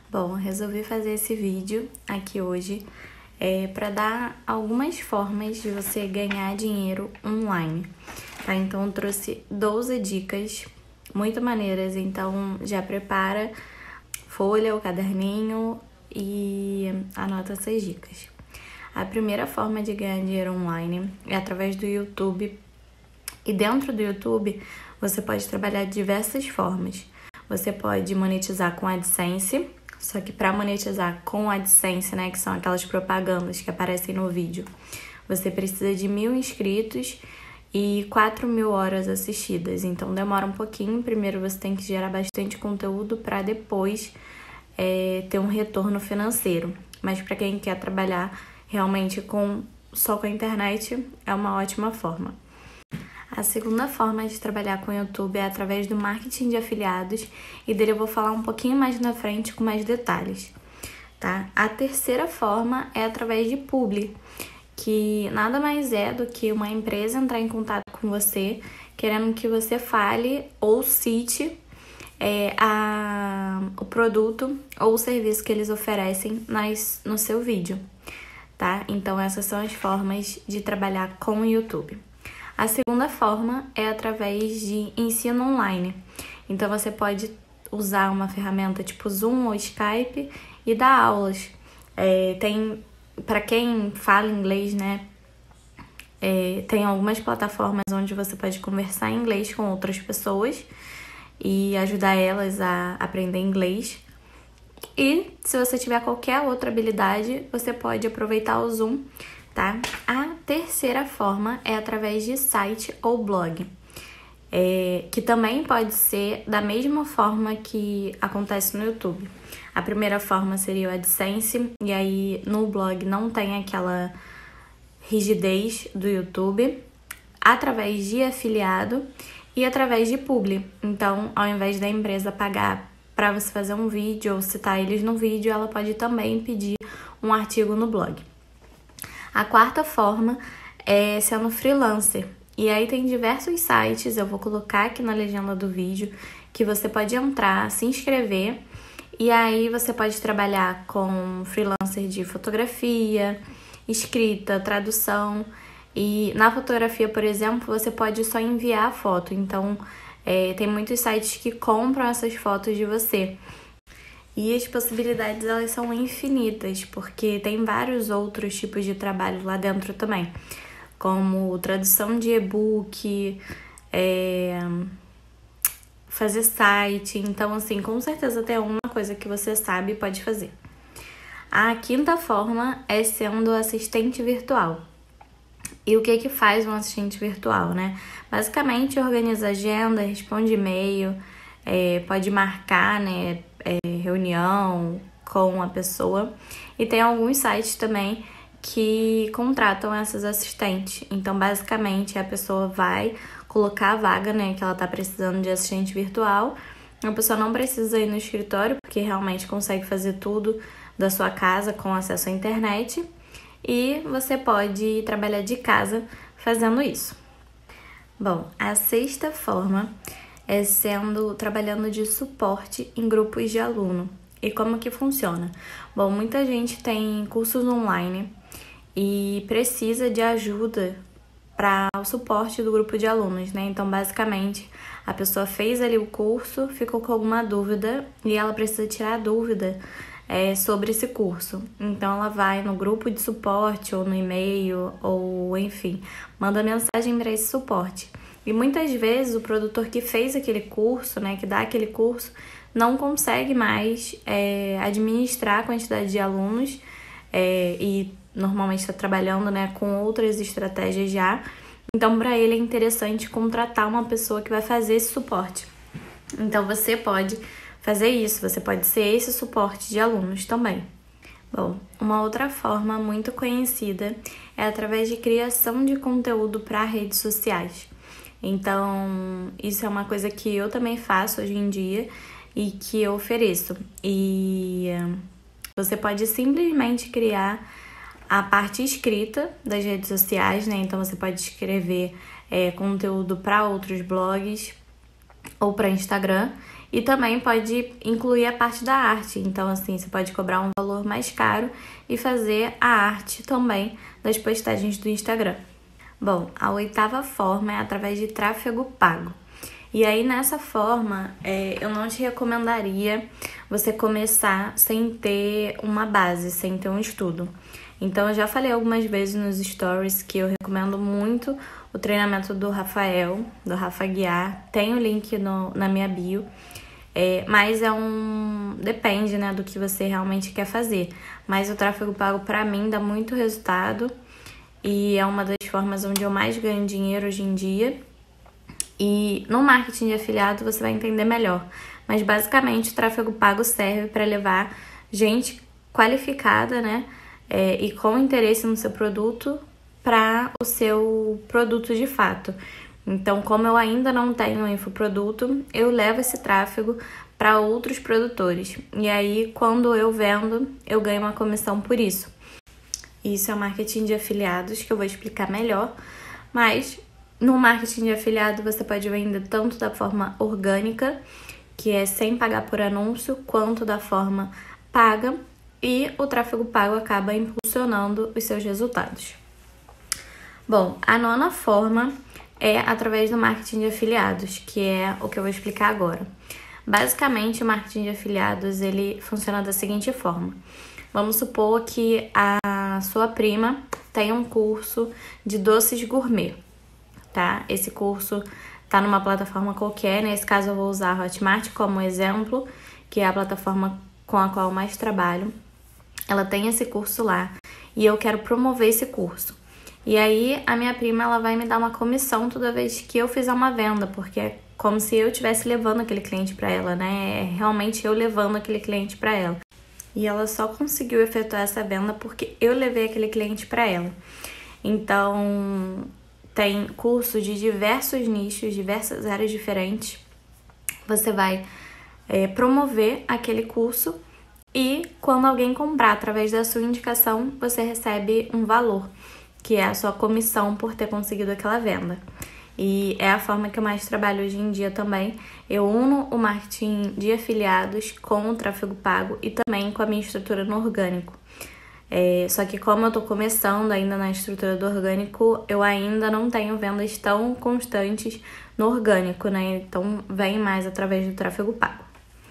Bom, resolvi fazer esse vídeo aqui hoje para dar algumas formas de você ganhar dinheiro online, tá? Então eu trouxe 12 dicas muito maneiras, então já prepara folha ou caderninho e anota essas dicas. A primeira forma de ganhar dinheiro online é através do YouTube, e dentro do YouTube você pode trabalhar de diversas formas. Você pode monetizar com AdSense, só que para monetizar com AdSense, né, que são aquelas propagandas que aparecem no vídeo, você precisa de 1.000 inscritos e 4.000 horas assistidas. Então demora um pouquinho. Primeiro você tem que gerar bastante conteúdo para depois ter um retorno financeiro. Mas para quem quer trabalhar realmente só com a internet, é uma ótima forma. A segunda forma de trabalhar com o YouTube é através do marketing de afiliados, e dele eu vou falar um pouquinho mais na frente com mais detalhes, tá? A terceira forma é através de publi, que nada mais é do que uma empresa entrar em contato com você, querendo que você fale ou cite o produto ou o serviço que eles oferecem no seu vídeo, tá? Então essas são as formas de trabalhar com o YouTube. A segunda forma é através de ensino online. Então você pode usar uma ferramenta tipo Zoom ou Skype e dar aulas. Para quem fala inglês, né? Tem algumas plataformas onde você pode conversar em inglês com outras pessoas e ajudar elas a aprender inglês. E se você tiver qualquer outra habilidade, você pode aproveitar o Zoom, tá? A terceira forma é através de site ou blog, que também pode ser da mesma forma que acontece no YouTube. A primeira forma seria o AdSense, e aí no blog não tem aquela rigidez do YouTube, através de afiliado e através de publi. Então, ao invés da empresa pagar para você fazer um vídeo ou citar eles no vídeo, ela pode também pedir um artigo no blog. A quarta forma é sendo freelancer. E aí tem diversos sites, eu vou colocar aqui na legenda do vídeo, que você pode entrar, se inscrever, e aí você pode trabalhar com freelancer de fotografia, escrita, tradução. E na fotografia, por exemplo, você pode só enviar a foto. Então, tem muitos sites que compram essas fotos de você. E as possibilidades, elas são infinitas, porque tem vários outros tipos de trabalho lá dentro também, como tradução de e-book, fazer site. Então, assim, com certeza tem alguma coisa que você sabe e pode fazer. A quinta forma é sendo assistente virtual. E o que faz um assistente virtual, né? Basicamente, organiza agenda, responde e-mail, pode marcar, né, reunião com a pessoa. E tem alguns sites também que contratam essas assistentes. Então, basicamente, a pessoa vai colocar a vaga, né, que ela tá precisando de assistente virtual. A pessoa não precisa ir no escritório, porque realmente consegue fazer tudo da sua casa com acesso à internet. E você pode trabalhar de casa fazendo isso. Bom, a sexta forma é trabalhando de suporte em grupos de aluno. E como que funciona? Bom, muita gente tem cursos online e precisa de ajuda para o suporte do grupo de alunos, né? Então, basicamente, a pessoa fez ali o curso, ficou com alguma dúvida e ela precisa tirar a dúvida sobre esse curso. Então, ela vai no grupo de suporte ou no e-mail ou, enfim, manda mensagem para esse suporte. E muitas vezes o produtor que fez aquele curso, né, que dá aquele curso, não consegue mais administrar a quantidade de alunos e normalmente está trabalhando, né, com outras estratégias já. Então, para ele é interessante contratar uma pessoa que vai fazer esse suporte. Então, você pode fazer isso, você pode ser esse suporte de alunos também. Bom, uma outra forma muito conhecida é através de criação de conteúdo para redes sociais. Então, isso é uma coisa que eu também faço hoje em dia e que eu ofereço. E você pode simplesmente criar a parte escrita das redes sociais, né? Então, você pode escrever conteúdo para outros blogs ou para Instagram. E também pode incluir a parte da arte. Então, assim, você pode cobrar um valor mais caro e fazer a arte também das postagens do Instagram. Bom, a 8ª forma é através de tráfego pago. E aí, nessa forma, eu não te recomendaria você começar sem ter uma base, sem ter um estudo. Então, eu já falei algumas vezes nos stories que eu recomendo muito o treinamento do Rafael, do Rafa Guiar. Tem o link na minha bio. Mas depende, né, do que você realmente quer fazer. Mas o tráfego pago, pra mim, dá muito resultado. E é uma das formas onde eu mais ganho dinheiro hoje em dia. E no marketing de afiliado você vai entender melhor. Mas basicamente o tráfego pago serve para levar gente qualificada, né? E com interesse no seu produto para o seu produto de fato. Então, como eu ainda não tenho um infoproduto, eu levo esse tráfego para outros produtores. E aí, quando eu vendo, eu ganho uma comissão por isso. Isso é o marketing de afiliados, que eu vou explicar melhor. Mas no marketing de afiliado, você pode vender tanto da forma orgânica, que é sem pagar por anúncio, quanto da forma paga. E o tráfego pago acaba impulsionando os seus resultados. Bom, a 9ª forma é através do marketing de afiliados, que é o que eu vou explicar agora. Basicamente, o marketing de afiliados, ele funciona da seguinte forma. Vamos supor que a sua prima tem um curso de doces gourmet, tá? Esse curso tá numa plataforma qualquer, nesse caso eu vou usar a Hotmart como exemplo, que é a plataforma com a qual eu mais trabalho. Ela tem esse curso lá e eu quero promover esse curso. E aí, a minha prima, ela vai me dar uma comissão toda vez que eu fizer uma venda, porque é como se eu estivesse levando aquele cliente para ela, né? É realmente eu levando aquele cliente para ela. E ela só conseguiu efetuar essa venda porque eu levei aquele cliente para ela. Então, tem curso de diversos nichos, diversas áreas diferentes. Você vai promover aquele curso e quando alguém comprar através da sua indicação, você recebe um valor, que é a sua comissão por ter conseguido aquela venda. E é a forma que eu mais trabalho hoje em dia também. Eu uno o marketing de afiliados com o tráfego pago e também com a minha estrutura no orgânico. Só que como eu tô começando ainda na estrutura do orgânico, eu ainda não tenho vendas tão constantes no orgânico, né? Então vem mais através do tráfego pago.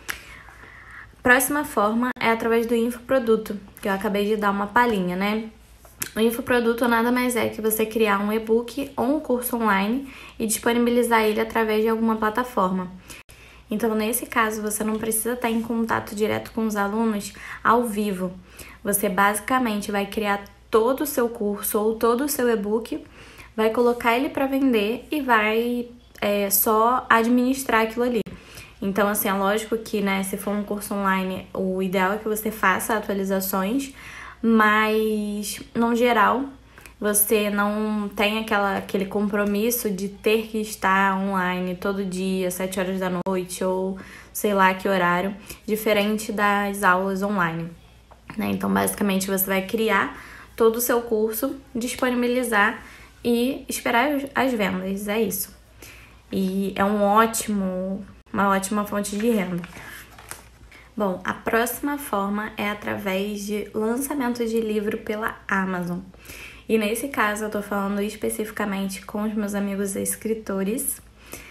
Próxima forma é através do infoproduto, que eu acabei de dar uma palhinha, né? O infoproduto nada mais é que você criar um e-book ou um curso online e disponibilizar ele através de alguma plataforma. Então, nesse caso, você não precisa estar em contato direto com os alunos ao vivo. Você basicamente vai criar todo o seu curso ou todo o seu e-book, vai colocar ele para vender e vai só administrar aquilo ali. Então, assim, é lógico que, né, se for um curso online, o ideal é que você faça atualizações, mas, no geral, você não tem aquele compromisso de ter que estar online todo dia, 7 horas da noite, ou sei lá que horário, diferente das aulas online, né? Então, basicamente, você vai criar todo o seu curso, disponibilizar e esperar as vendas, é isso. E é uma ótima fonte de renda. Bom, a próxima forma é através de lançamento de livro pela Amazon. E nesse caso eu tô falando especificamente com os meus amigos escritores,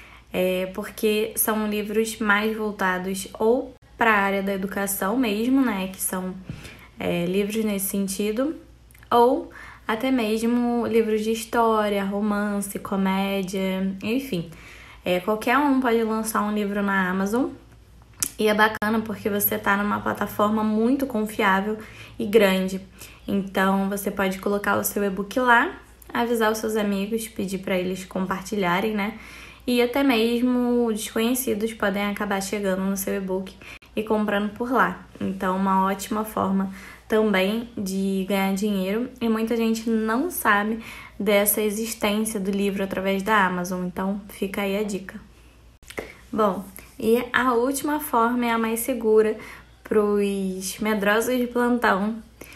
porque são livros mais voltados ou para a área da educação mesmo, né, que são livros nesse sentido, ou até mesmo livros de história, romance, comédia, enfim. Qualquer um pode lançar um livro na Amazon. E é bacana porque você está numa plataforma muito confiável e grande. Então, você pode colocar o seu e-book lá, avisar os seus amigos, pedir para eles compartilharem, né? E até mesmo desconhecidos podem acabar chegando no seu e-book e comprando por lá. Então, uma ótima forma também de ganhar dinheiro. E muita gente não sabe dessa existência do livro através da Amazon. Então, fica aí a dica. Bom, e a última forma é a mais segura para os medrosos de plantão.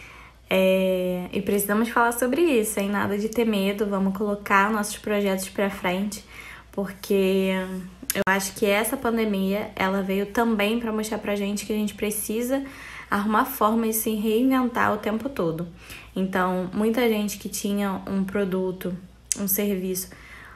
E precisamos falar sobre isso, hein? Nada de ter medo, vamos colocar nossos projetos para frente, porque eu acho que essa pandemia, ela veio também para mostrar pra gente que a gente precisa arrumar forma de se reinventar o tempo todo. Então, muita gente que tinha um produto, um serviço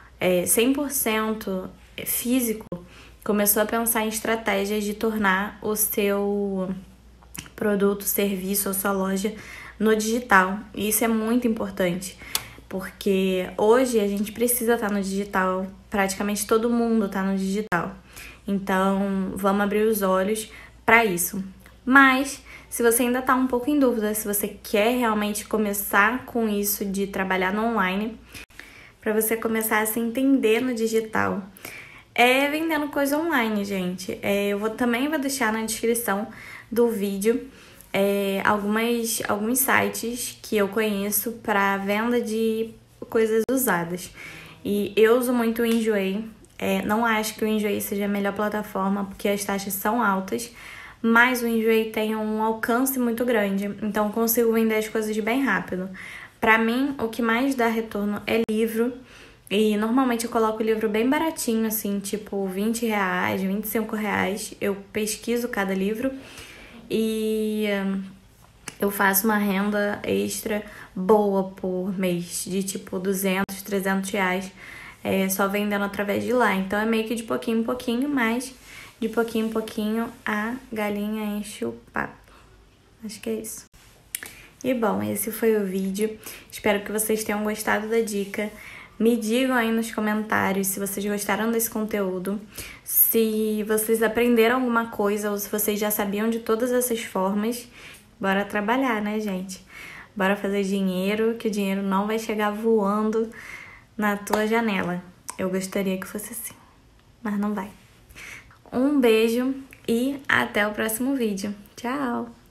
100% físico, começou a pensar em estratégias de tornar o seu produto, serviço ou sua loja no digital. E isso é muito importante, porque hoje a gente precisa estar no digital, praticamente todo mundo está no digital. Então, vamos abrir os olhos para isso. Mas, se você ainda está um pouco em dúvida, se você quer realmente começar com isso de trabalhar no online, para você começar a se entender no digital, vendendo coisa online, gente. Também vou deixar na descrição do vídeo alguns sites que eu conheço para venda de coisas usadas. E eu uso muito o Enjoei. Não acho que o Enjoei seja a melhor plataforma, porque as taxas são altas, mas o Enjoei tem um alcance muito grande, então eu consigo vender as coisas bem rápido. Pra mim, o que mais dá retorno é livro, e normalmente eu coloco o livro bem baratinho, assim, tipo R$20, R$25. Eu pesquiso cada livro e eu faço uma renda extra boa por mês, de tipo R$200, R$300, só vendendo através de lá. Então é meio que de pouquinho em pouquinho, mas de pouquinho em pouquinho a galinha enche o papo. Acho que é isso. E bom, esse foi o vídeo. Espero que vocês tenham gostado da dica. Me digam aí nos comentários se vocês gostaram desse conteúdo, se vocês aprenderam alguma coisa ou se vocês já sabiam de todas essas formas. Bora trabalhar, né, gente? Bora fazer dinheiro, que o dinheiro não vai chegar voando na tua janela. Eu gostaria que fosse assim, mas não vai. Um beijo e até o próximo vídeo. Tchau!